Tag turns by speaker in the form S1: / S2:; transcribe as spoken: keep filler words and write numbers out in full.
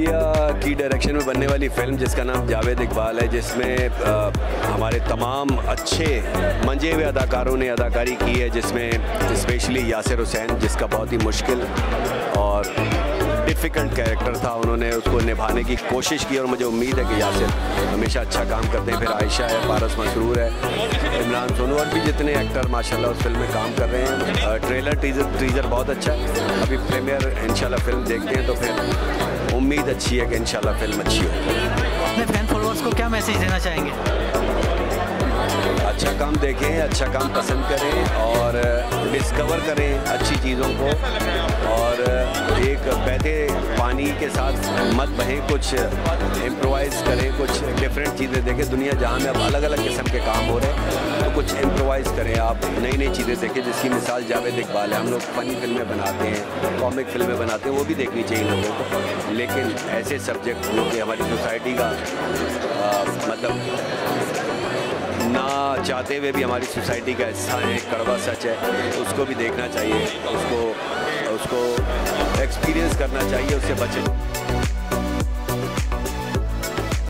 S1: भैया की डायरेक्शन में बनने वाली फिल्म जिसका नाम जावेद इकबाल है, जिसमें आ, हमारे तमाम अच्छे मंजे हुए अदाकारों ने अदाकारी की है, जिसमें स्पेशली यासिर हुसैन जिसका बहुत ही मुश्किल और डिफ़िकल्ट कैरेक्टर था, उन्होंने उसको निभाने की कोशिश की और मुझे उम्मीद है कि यासिर हमेशा अच्छा काम करते हैं। फिर आयशा है, पारस मसरूर है, इमरान सोनू और भी जितने एक्टर माशाल्लाह उस फिल्म में काम कर रहे हैं। ट्रेलर टीजर टीजर बहुत अच्छा है। अभी प्रीमियर इंशाल्लाह फिल्म देखते हैं तो फिर उम्मीद अच्छी है कि इंशाल्लाह फिल्म अच्छी हो।
S2: अपने फैन फॉलोअर्स को क्या मैसेज देना चाहेंगे?
S1: अच्छा काम देखें, अच्छा काम पसंद करें और डिस्कवर करें अच्छी चीज़ों को, और एक बहते पानी के साथ मत बहें, कुछ इम्प्रोवाइज़ करें, कुछ डिफरेंट चीज़ें देखें। दुनिया जहाँ में अब अलग अलग किस्म के काम हो रहे हैं तो कुछ इम्प्रोवाइज़ करें, आप नई नई चीज़ें देखें, जिसकी मिसाल जावेद इकबाल है। हम लोग फ़नी फिल्में बनाते हैं, कॉमिक फिल्में बनाते हैं, वो भी देखनी चाहिए लोगों को, लेकिन ऐसे सब्जेक्ट जो कि हमारी सोसाइटी का आ, मतलब ना चाहते हुए भी हमारी सोसाइटी का हिस्सा है, कड़वा सच है, उसको भी देखना चाहिए, उसको उसको एक्सपीरियंस करना चाहिए, उससे बचें।